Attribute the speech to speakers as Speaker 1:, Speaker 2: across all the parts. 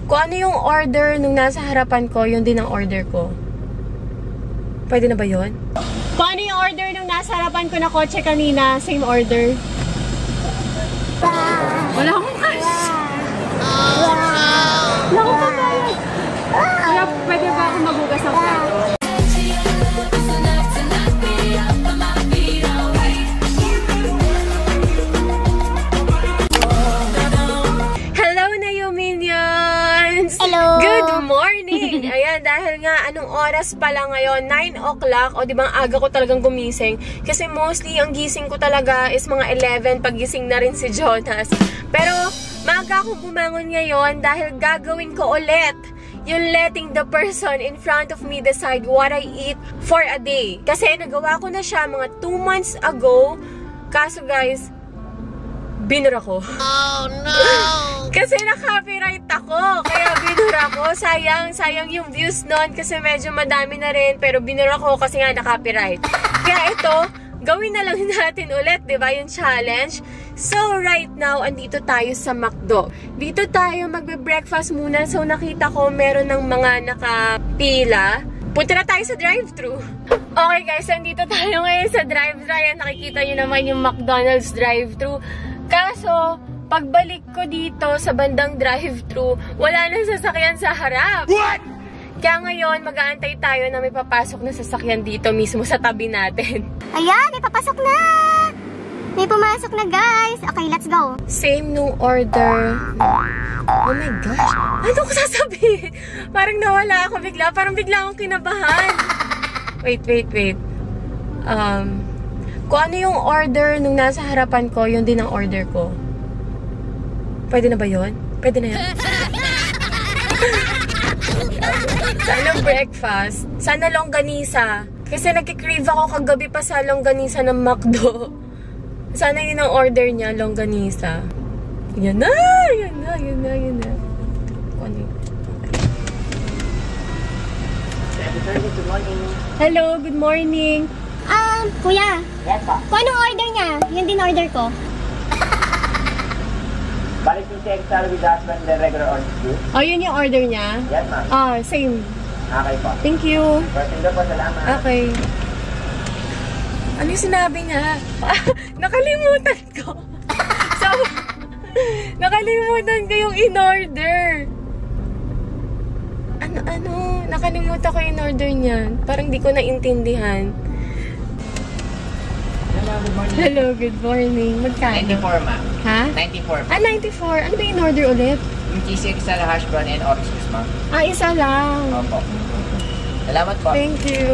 Speaker 1: Kung ano yung order nung nasa harapan ko, yun din ang order ko. Pwede na ba yun? Kung ano yung order nung nasa harapan ko na kotse kanina, same order. Wala akong cash. Wala akong pagbayad. Kaya pwede ba akong magugas ng plato?
Speaker 2: Hello!
Speaker 1: Good morning! Ayan, dahil nga anong oras pala ngayon, 9 o'clock, o diba aga ko talagang gumising. Kasi mostly, ang gising ko talaga is mga 11, paggising na rin si Jonas. Pero, maaga akong bumangon ngayon dahil gagawin ko ulit yung letting the person in front of me decide what I eat for a day. Kasi nagawa ko na siya mga 2 months ago. Kaso guys, binura ko.
Speaker 2: Oh no!
Speaker 1: Kasi na-copyright ako. Kaya binura ko. Sayang yung views nun kasi medyo madami na rin. Pero binura ko kasi nga na-copyright. Kaya ito, gawin na lang natin ulit, diba? Yung challenge. So, right now, andito tayo sa McDo. Dito tayo magbe-breakfast muna. So, nakita ko meron ng mga nakapila. Punta na tayo sa drive-thru. Okay guys, andito tayo ngayon sa drive-thru. Ayan, nakikita nyo naman yung McDonald's drive-thru. Kaso, pagbalik ko dito sa bandang drive-thru, wala nang sasakyan sa harap.
Speaker 2: What?
Speaker 1: Kaya ngayon, mag-aantay tayo na may papasok na sasakyan dito mismo sa tabi natin.
Speaker 2: Ayan, may papasok na! May pumasok na guys! Okay, let's go!
Speaker 1: Same nung order. Oh my gosh! Ano ko sasabihin? Parang nawala ako bigla. Parang bigla akong kinabahan. Wait. Kung ano yung order nung nasa harapan ko, yun din ang order ko. Pwede na ba yun? Pwede na yun. Sana breakfast. Sana longganisa. Kasi nagkikrave ako kagabi pa sa longganisa ng McDo. Sana yun ang order niya, longganisa. Yan na!
Speaker 3: Good morning.
Speaker 1: Hello, good morning.
Speaker 2: Kuya,
Speaker 3: Yes, pa.
Speaker 2: kung anong order niya? Yun din order ko.
Speaker 3: Balik yung extra with husband the regular orange juice.
Speaker 1: Oh, yun yung order niya?
Speaker 3: Yes, ma'am.
Speaker 1: Ah, same.
Speaker 3: Okay po.
Speaker 1: Thank you.
Speaker 3: First thing po, salamat.
Speaker 1: Okay. Ano yung sinabi niya? Nakalimutan ko. So, nakalimutan ko yung in-order. Ano? Nakalimutan ko yung in-order niya. Parang di ko naintindihan.
Speaker 3: Hello, good morning.
Speaker 1: Hello, good morning. Magkano?
Speaker 3: 94, ma'am.
Speaker 1: Ha?
Speaker 3: 94.
Speaker 1: Ah, 94. Ano ba yung in-order ulit?
Speaker 3: Yung cheesy extra hash brown and orange juice, ma'am.
Speaker 1: Ah, isa lang.
Speaker 3: Opo. Salamat po.
Speaker 1: Thank you.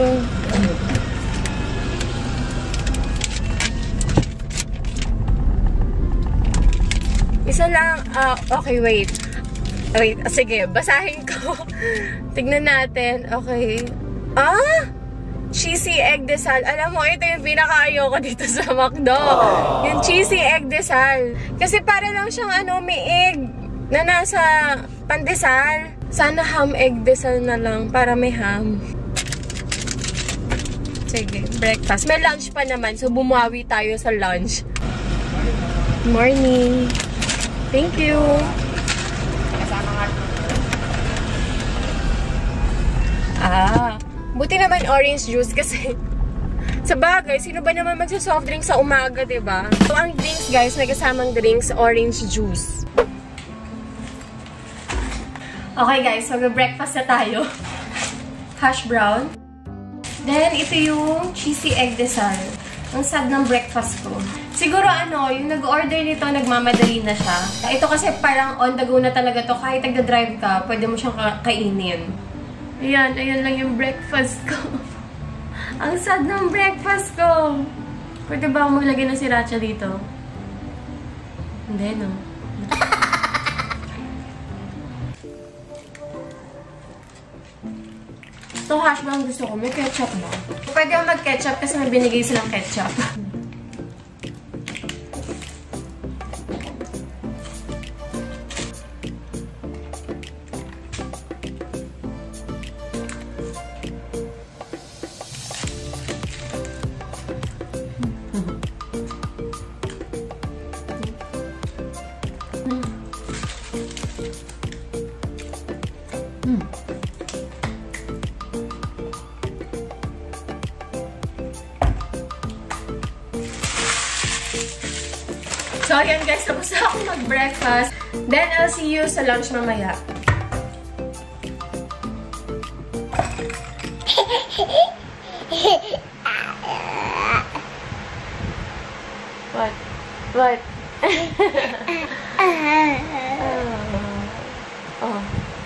Speaker 1: Isa lang. Okay, wait. Sige, basahin ko. Tignan natin. Okay. Cheesy egg desal. Alam mo, ito yung pinaka-ayoko dito sa McDo. Yung cheesy egg desal. Kasi para lang siyang may egg na nasa pandesal. Sana ham egg desal na lang para may ham. Sige, breakfast. May lunch pa naman, so bumawi tayo sa lunch. Morning. Thank you. Buti naman orange juice kasi sa bagay, sino ba naman magsa-soft drink sa umaga, diba? So, ang drinks, guys, may kasamang drinks, orange juice. Okay, guys, so breakfast na tayo. Hash brown. Then, ito yung cheesy egg desal. Ang sad ng breakfast ko. Siguro, yung nag-order nito, nagmamadali na siya. Ito kasi parang on the go na talaga to. Kahit nagda-drive ka, pwede mo siyang kainin. Ayan lang yung breakfast ko. Ang sad ng breakfast ko. Pwede ba akong maglagay ng sriracha dito? Hindi, no? Ito hash brown gusto ko. May ketchup ba? Pwede ako mag-ketchup kasi may binigay silang ketchup. So, ayan guys, tapos na ako mag-breakfast. Then, I'll see you sa lunch mamaya. What? What? Oh.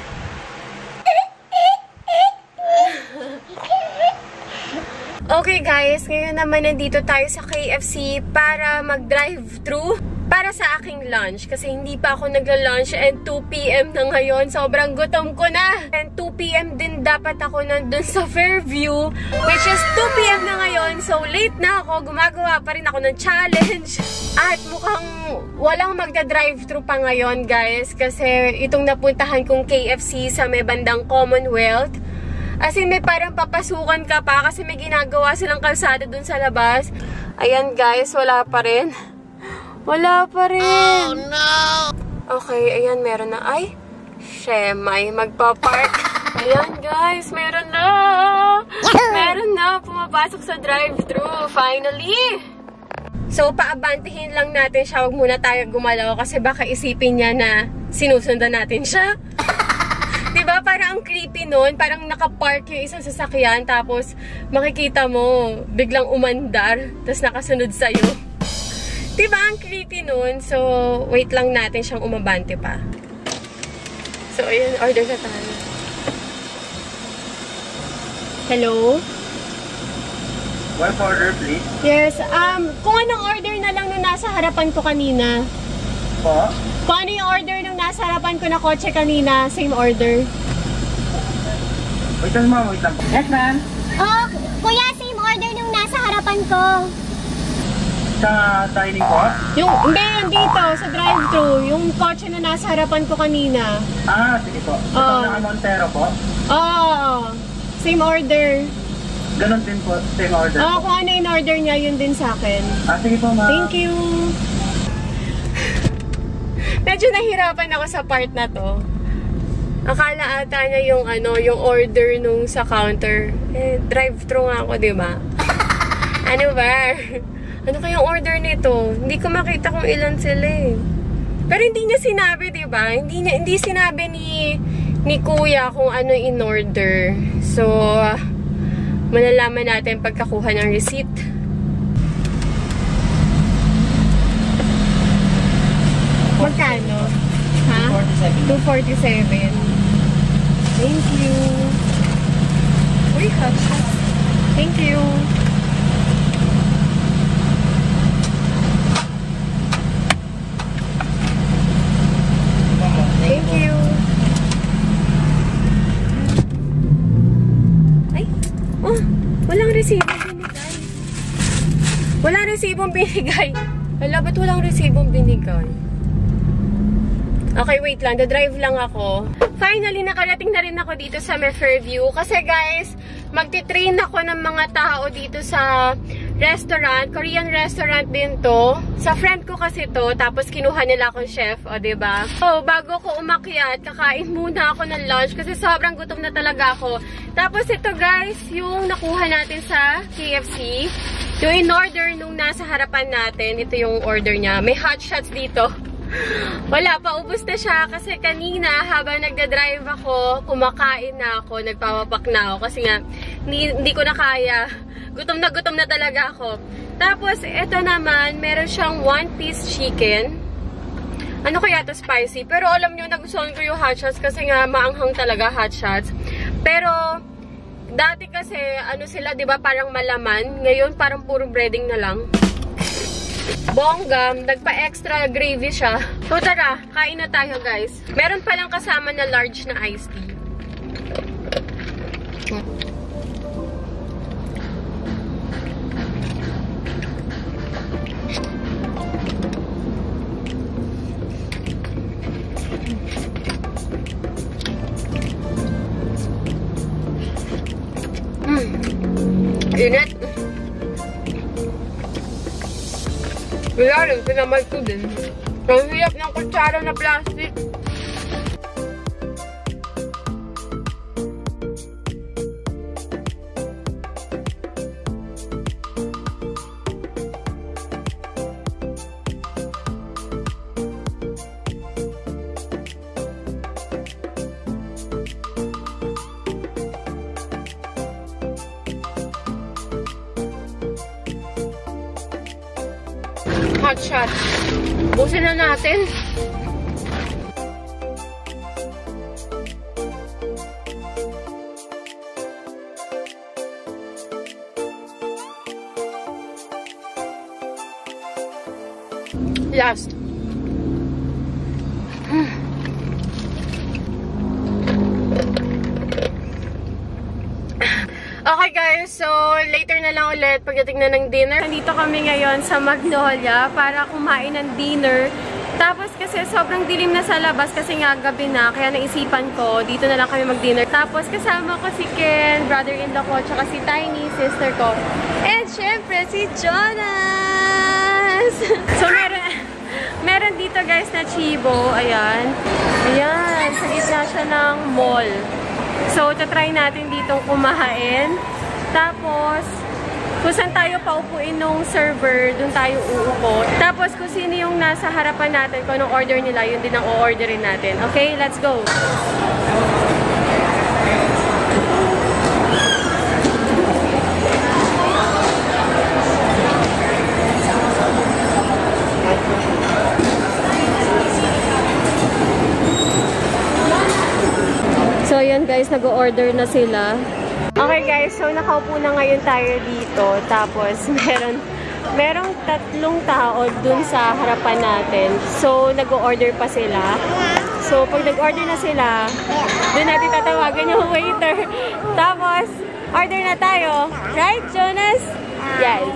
Speaker 1: Okay guys, ngayon naman nandito tayo sa KFC para mag-drive-thru para sa aking lunch. Kasi hindi pa ako nagla-lunch and 2 PM na ngayon. Sobrang gutom ko na. And 2 PM din dapat ako nandun sa Fairview, which is 2 PM na ngayon. So late na ako. Gumagawa pa rin ako ng challenge. At mukhang walang magda-drive-thru pa ngayon guys. Kasi itong napuntahan kong KFC sa may bandang Commonwealth, as in, may parang papasukan ka pa kasi may ginagawa silang kalsada dun sa labas. Ayan guys, wala pa rin. Wala pa rin. Oh no! Okay, ayan, meron na. Ay, Shemay, magpa-park. Ayan guys, meron na. Meron na, pumapasok sa drive-thru. Finally! So, paabantihin lang natin siya. Huwag muna tayo gumalaw kasi baka isipin niya na sinusundan natin siya. Diba? Parang ang creepy nun. Parang nakapark yung isang sasakyan tapos makikita mo biglang umandar tapos nakasunod sa'yo. Diba? Ang creepy nun. So, wait lang natin siyang umabante pa. So, ayun. Order na tayo. Hello?
Speaker 3: One order, please.
Speaker 1: Yes. Kung anong order na lang nung nasa harapan ko kanina.
Speaker 3: Po?
Speaker 1: Kung ano yung order nung nasa harapan ko na kotse kanina, same order.
Speaker 3: Wait lang ma'am, wait lang po. Yes ma'am.
Speaker 2: Oh, kuya, same order nung nasa harapan ko.
Speaker 3: Sa dining po?
Speaker 1: Hindi, yung dito, sa drive-thru. Yung kotse na nasa harapan ko kanina.
Speaker 3: Ah, sige po. Ito na Montero po.
Speaker 1: Oo. Same order.
Speaker 3: Ganon din po, same order.
Speaker 1: Oo, kung ano yung order niya, yun din sa akin.
Speaker 3: Ah, sige po ma'am.
Speaker 1: Thank you. Medyo nahirapan ako sa part na to. Akala ata niya yung yung order nung sa counter. Eh, drive-thru nga ako, di ba? Ano ba? Ano kayong order nito? Hindi ko makita kung ilan sila eh. Pero hindi niya sinabi, di ba? Hindi sinabi ni Kuya kung ano in order. So, malalaman natin pagkakuha ng receipt. Magkano? Ha? 247. Thank you. Uy, hot shot. Thank you. Thank you. Ay, oh, walang resibong binigay. Walang resibong binigay. Wala, ba't walang resibong binigay? Okay, wait lang. The-drive lang ako. Finally, nakarating na rin ako dito sa Fairview. Kasi guys, magti-train ako ng mga tao dito sa restaurant. Korean restaurant din to. Sa friend ko kasi to. Tapos kinuha nila akong chef. O, diba? So, bago ko umakyat, kakain muna ako ng lunch. Kasi sobrang gutom na talaga ako. Tapos ito guys, yung nakuha natin sa KFC. Yung in-order nung nasa harapan natin. Ito yung order niya. May hot shots dito. Wala pa, ubos na siya kasi kanina habang nagda-drive ako, kumakain na ako, nagpapapak na ako kasi nga hindi ko na kaya. Gutom na talaga ako. Tapos ito naman, meron siyang 1-piece chicken. Ano kaya to, spicy? Pero alam nyo, nagustuhan ko yung hot shots kasi nga maanghang talaga hot shots. Pero dati kasi ano sila, 'di ba, parang malaman. Ngayon parang puro breading na lang. Bongga, nagpa-extra gravy siya. So tara, kain na tayo guys. Meron palang kasama na large na iced tea. Init. Wala rin, pinamal ko din. Ang hirap ng kutsara na plastic. hot shot. Busin na natin. Last. Okay guys, so later na lang ulit pagdating na ng dinner. Nandito kami ngayon sa Magnolia para kumain ng dinner. Tapos kasi sobrang dilim na sa labas kasi nga gabi na, kaya naisipan ko, dito na lang kami mag-dinner. Tapos kasama ko si Ken, brother-in-law ko, tsaka si Tiny, sister ko. And syempre, si Jonas! So meron dito guys na Chibo, ayan. Ayan, sa gitna siya ng mall. So, tatry natin ditong kumain. Tapos, kung saan tayo paupuin nung server, dun tayo uupo. Tapos, kung sino yung nasa harapan natin, kung anong order nila, yun din ang o-orderin natin. Okay, let's go! So, ayan guys, nag-order na sila. Okay guys, so nakaupo na ngayon tayo dito. Tapos, merong 3 tao dun sa harapan natin. So, nag-order pa sila. So, pag nag-order na sila, dun natin tatawagan yung waiter. Tapos, order na tayo. Right, Jonas? Yes.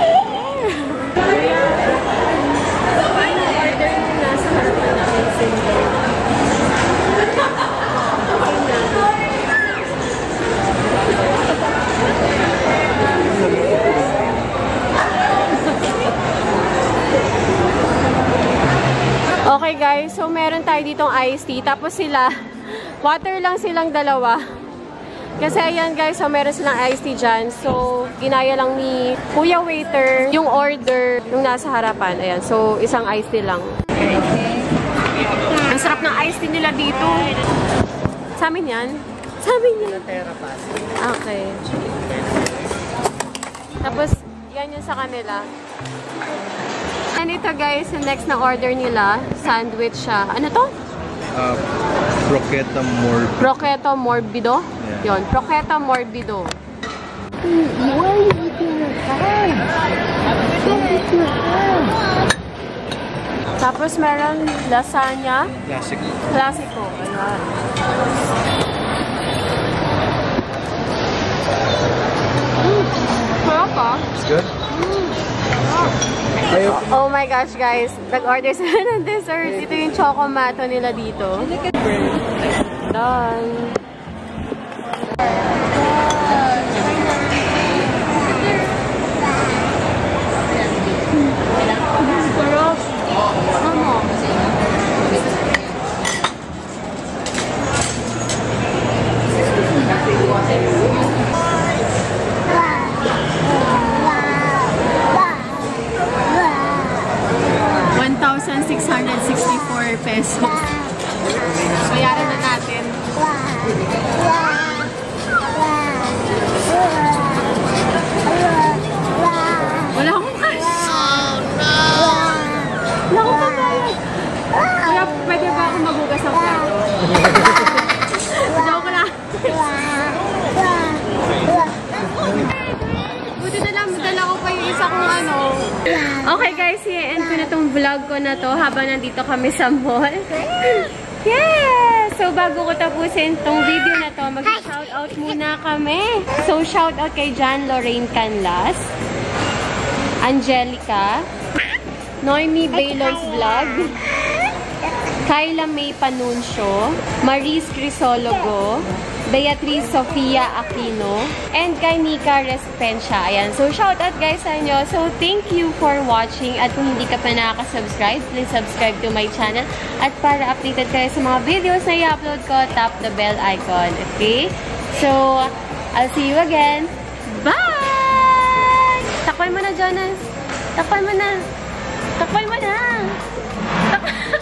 Speaker 1: Order na sa harapan natin. Okay guys, so meron tayo ditong iced tea. Tapos sila, water lang silang dalawa. Kasi ayan guys, so meron silang iced tea dyan. So, ginaya lang ni Kuya Waiter yung order yung nasa harapan. Ayan, so isang iced tea lang. Ang sarap ng iced tea nila dito. Sa amin yan? Sa amin yan? Okay. Tapos, yan yung sa kanila. And ito guys, yung next na order nila, sandwich siya. Ano to?
Speaker 4: Croqueta morbido.
Speaker 1: Croqueta morbido?
Speaker 4: Yeah.
Speaker 1: Yun, croqueta morbido. Tapos meron lasagna.
Speaker 4: Classic.
Speaker 1: Classico. Ayan. Sarap ah.
Speaker 4: It's good?
Speaker 1: Oh my gosh guys, nag-order sila ng dessert. Ito yung chocomato nila dito. Done. Sarap. Ano? 1,664 pesos. Bayaran na natin. Wala akong cash. Wala akong kabayad. Kaya pwede ba akong magugas ng plato? Joke lang. Buti na lang, dala ko pa yung isa kong ano. Okay guys, i-end ko na tong vlog ko na to habang nandito kami sa mall. Yes! So bago ko tapusin tong video na to, mag-shoutout muna kami. So shoutout kay John Lorraine Canlas, Angelica, Noemi Bailon's Vlog, Kyla May Panuncio, Maris Crisologo, Beatriz Sofia Aquino, and kay Nika Respencia. Ayan. So, shoutout guys sa inyo. So, thank you for watching. At kung hindi ka pa nakaka-subscribe, please subscribe to my channel. At para updated kayo sa mga videos na i-upload ko, tap the bell icon. Okay? So, I'll see you again. Bye! Takpan mo na, Jonas. Takpan mo na. Takpan mo na. Takpan.